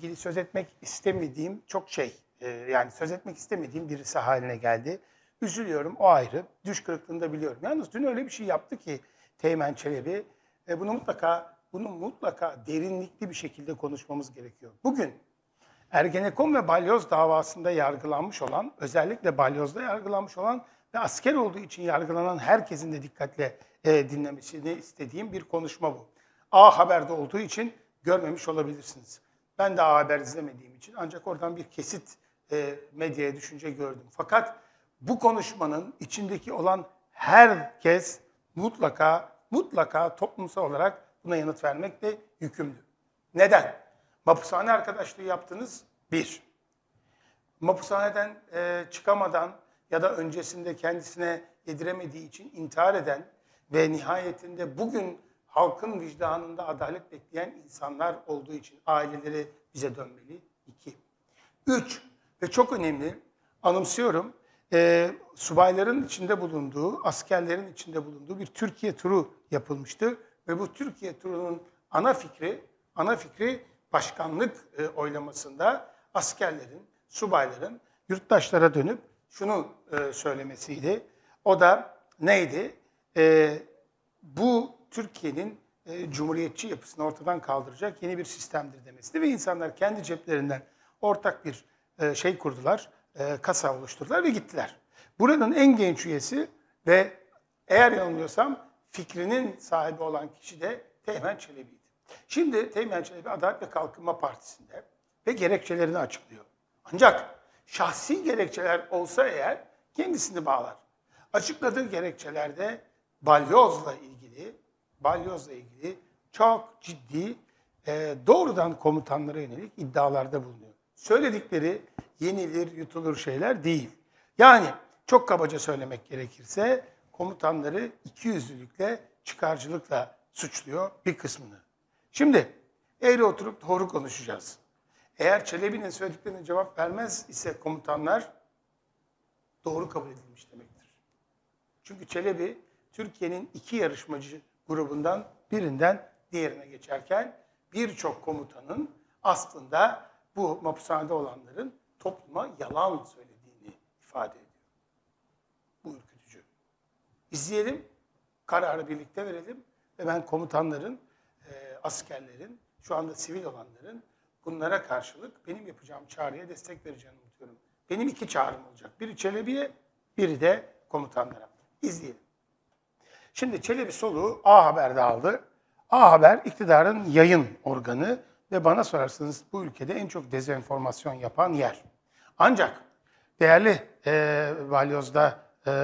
ilgili söz etmek istemediğim çok yani söz etmek istemediğim birisi haline geldi. Üzülüyorum, o ayrı. Düş kırıklığını da biliyorum. Yalnız dün öyle bir şey yaptı ki Teğmen Çelebi, bunu mutlaka derinlikli bir şekilde konuşmamız gerekiyor. Bugün Ergenekon ve Balyoz davasında yargılanmış olan, özellikle Balyoz'da yargılanmış olan ve asker olduğu için yargılanan herkesin de dikkatle dinlemesini istediğim bir konuşma bu. A Haber'de olduğu için görmemiş olabilirsiniz. Ben de A Haber izlemediğim için ancak oradan bir kesit medyaya düşünce gördüm. Fakat bu konuşmanın içindeki olan herkes mutlaka toplumsal olarak buna yanıt vermekle yükümlü. Neden? Mapushane arkadaşlığı yaptınız, bir. Mapushaneden çıkamadan ya da öncesinde kendisine yediremediği için intihar eden ve nihayetinde bugün halkın vicdanında adalet bekleyen insanlar olduğu için aileleri bize dönmeli. 2. 3 ve çok önemli, anımsıyorum, subayların içinde bulunduğu, askerlerin içinde bulunduğu bir Türkiye turu yapılmıştı. Ve bu Türkiye turunun ana fikri başkanlık oylamasında askerlerin, subayların yurttaşlara dönüp şunu söylemesiydi. O da neydi? Bu Türkiye'nin cumhuriyetçi yapısını ortadan kaldıracak yeni bir sistemdir demesiydi. Ve insanlar kendi ceplerinden ortak bir şey kurdular, kasa oluşturdular ve gittiler. Buranın en genç üyesi ve eğer yanılmıyorsam fikrinin sahibi olan kişi de Teğmen Çelebi'ydi. Şimdi Teğmen Çelebi Adalet ve Kalkınma Partisi'nde ve gerekçelerini açıklıyor. Ancak şahsi gerekçeler olsa eğer kendisini bağlar. Açıkladığı gerekçelerde balyozla ilgili çok ciddi doğrudan komutanlara yönelik iddialarda bulunuyor. Söyledikleri yenilir, yutulur şeyler değil. Yani çok kabaca söylemek gerekirse komutanları ikiyüzlülükle, çıkarcılıkla suçluyor bir kısmını. Şimdi eğri oturup doğru konuşacağız. Eğer Çelebi'nin söylediklerine cevap vermez ise komutanlar doğru kabul edilmiş demektir. Çünkü Çelebi Türkiye'nin iki yarışmacı grubundan birinden diğerine geçerken birçok komutanın aslında bu mapushanede olanların topluma yalan söylediğini ifade ediyor. Bu ürkütücü. İzleyelim, kararı birlikte verelim ve ben komutanların, askerlerin, şu anda sivil olanların bunlara karşılık benim yapacağım çağrıya destek vereceğini umuyorum. Benim 2 çağrım olacak. Biri Çelebi'ye, biri de komutanlara. İzleyelim. Şimdi Çelebi soluğu A Haber'de aldı. A Haber iktidarın yayın organı ve bana sorarsanız bu ülkede en çok dezenformasyon yapan yer. Ancak değerli Balyoz'da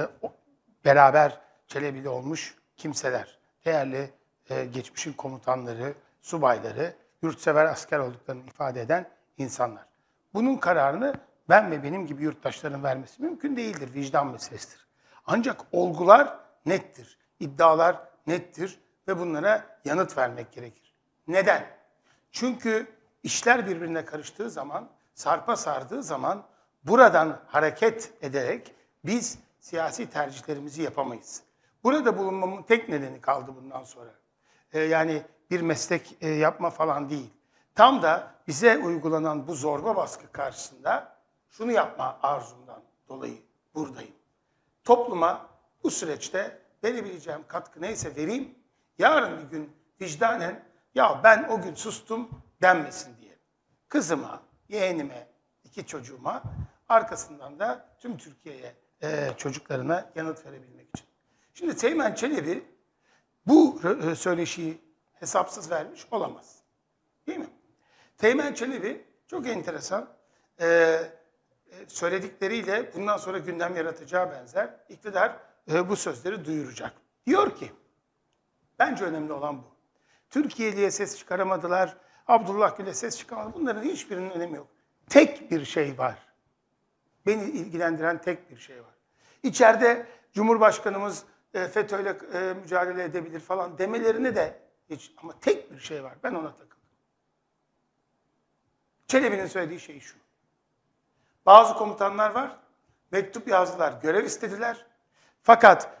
beraber Çelebi'li olmuş kimseler, değerli geçmişin komutanları, subayları, yurtsever asker olduklarını ifade eden insanlar. Bunun kararını ben ve benim gibi yurttaşların vermesi mümkün değildir, vicdan meselesidir. Ancak olgular nettir, iddialar nettir ve bunlara yanıt vermek gerekir. Neden? Çünkü işler birbirine karıştığı zaman, sarpa sardığı zaman buradan hareket ederek biz siyasi tercihlerimizi yapamayız. Burada bulunmamın tek nedeni kaldı bundan sonra. Yani bir meslek yapma falan değil. Tam da bize uygulanan bu zorba baskı karşısında şunu yapma arzumdan dolayı buradayım. Topluma bu süreçte verebileceğim katkı neyse vereyim. Yarın bir gün vicdanen ya ben o gün sustum denmesin diye. Kızıma, yeğenime, 2 çocuğuma, arkasından da tüm Türkiye'ye çocuklarına yanıt verebilmek için. Şimdi Teğmen Çelebi bu söyleşiyi hesapsız vermiş olamaz. Değil mi? Teğmen Çelebi çok enteresan söyledikleriyle bundan sonra gündem yaratacağı benzer iktidar bu sözleri duyuracak. Diyor ki, bence önemli olan bu. Türkiye'liye ses çıkaramadılar, Abdullah Gül'e ses çıkaramadılar. Bunların hiçbirinin önemi yok. Tek bir şey var. Beni ilgilendiren tek bir şey var. İçeride Cumhurbaşkanımız FETÖ'yle mücadele edebilir falan demelerine de hiç, ama tek bir şey var. Ben ona takıldım. Çelebi'nin söylediği şey şu. Bazı komutanlar var, mektup yazdılar, görev istediler. Fakat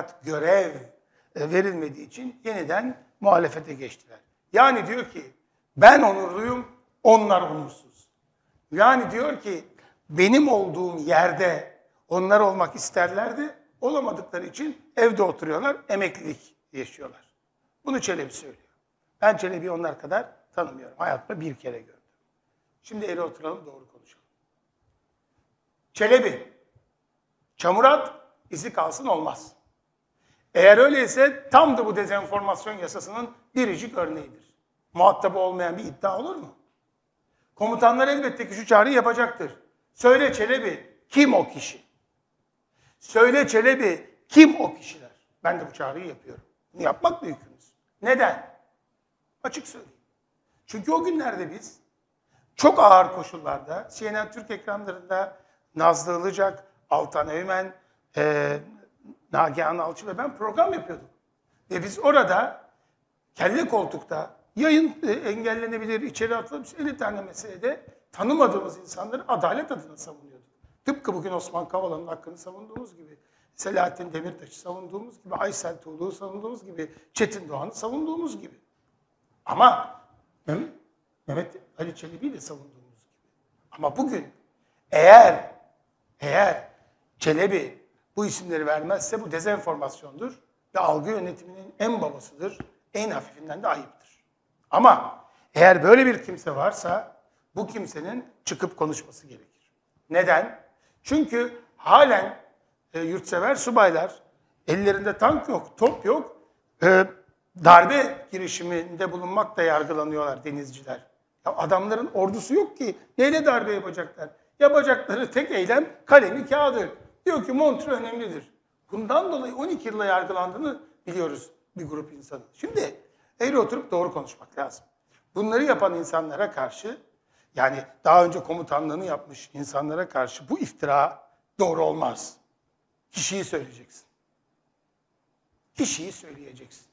görev verilmediği için yeniden muhalefete geçtiler. Yani diyor ki Ben onurluyum, onlar onursuz. Yani diyor ki benim olduğum yerde onlar olmak isterlerdi. Olamadıkları için evde oturuyorlar, emeklilik yaşıyorlar. Bunu Çelebi söylüyor. Ben Çelebi'yi onlar kadar tanımıyorum. Hayatımda bir kere gördüm. Şimdi eğri oturalım, doğru konuşalım. Çelebi, çamur at, izi kalsın olmaz. Eğer öyleyse tam da bu dezenformasyon yasasının biricik örneğidir. Muhatabı olmayan bir iddia olur mu? Komutanlar elbette ki şu çağrıyı yapacaktır. Söyle Çelebi, kim o kişi? Söyle Çelebi, kim o kişiler? Ben de bu çağrıyı yapıyorum. Bunu yapmakla yükümüz. Neden? Açık söyleyeyim. Çünkü o günlerde biz çok ağır koşullarda CNN Türk ekranlarında Nazlı Ilıcak, Altan Öğmen, Nagihan Alçı ve ben program yapıyorduk. Ve biz orada kelle koltukta yayın engellenebilir, içeri atılabilir 50 tane meselede tanımadığımız insanları adalet adına savunuyorduk. Tıpkı bugün Osman Kavala'nın hakkını savunduğumuz gibi, Selahattin Demirtaş'ı savunduğumuz gibi, Aysel Tuğlu'yu savunduğumuz gibi, Çetin Doğan'ı savunduğumuz gibi. Ama Mehmet Ali Çelebi'yi de savunduğumuz gibi. Ama bugün eğer Çelebi bu isimleri vermezse bu dezenformasyondur ve algı yönetiminin en babasıdır, en hafifinden de ayıptır. Ama eğer böyle bir kimse varsa bu kimsenin çıkıp konuşması gerekir. Neden? Çünkü halen yurtsever subaylar, ellerinde tank yok, top yok, darbe girişiminde bulunmakla yargılanıyorlar denizciler. Ya adamların ordusu yok ki neyle darbe yapacaklar? Yapacakları tek eylem kalemi kağıdı. Diyor ki Montreux önemlidir. Bundan dolayı 12 yılla yargılandığını biliyoruz bir grup insanın. Şimdi eğri oturup doğru konuşmak lazım. Bunları yapan insanlara karşı, yani daha önce komutanlığını yapmış insanlara karşı bu iftira doğru olmaz. Kişiyi söyleyeceksin. Kişiyi söyleyeceksin.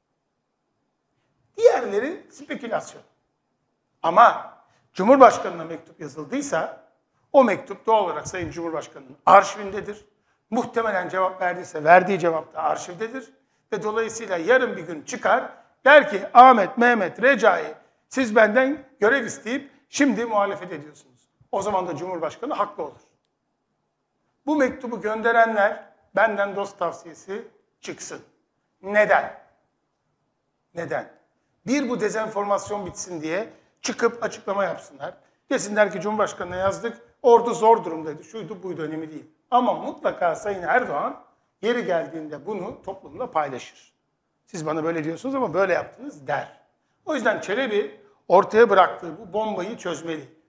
Diğerleri spekülasyon. Ama Cumhurbaşkanı'na mektup yazıldıysa o mektup doğal olarak Sayın Cumhurbaşkanı'nın arşivindedir. Muhtemelen cevap verdiyse verdiği cevap da arşivdedir. Ve dolayısıyla yarın bir gün çıkar, der ki Ahmet, Mehmet, Recai siz benden görev isteyip şimdi muhalefet ediyorsunuz. O zaman da Cumhurbaşkanı haklı olur. Bu mektubu gönderenler benden dost tavsiyesi çıksın. Neden? Neden? Bir, bu dezenformasyon bitsin diye çıkıp açıklama yapsınlar. Desinler ki Cumhurbaşkanı'na yazdık, ordu zor durumdaydı, şuydu buydu önemli değil. Ama mutlaka Sayın Erdoğan yeri geldiğinde bunu toplumla paylaşır. Siz bana böyle diyorsunuz ama böyle yaptınız der. O yüzden Çelebi ortaya bıraktığı bu bombayı çözmeli.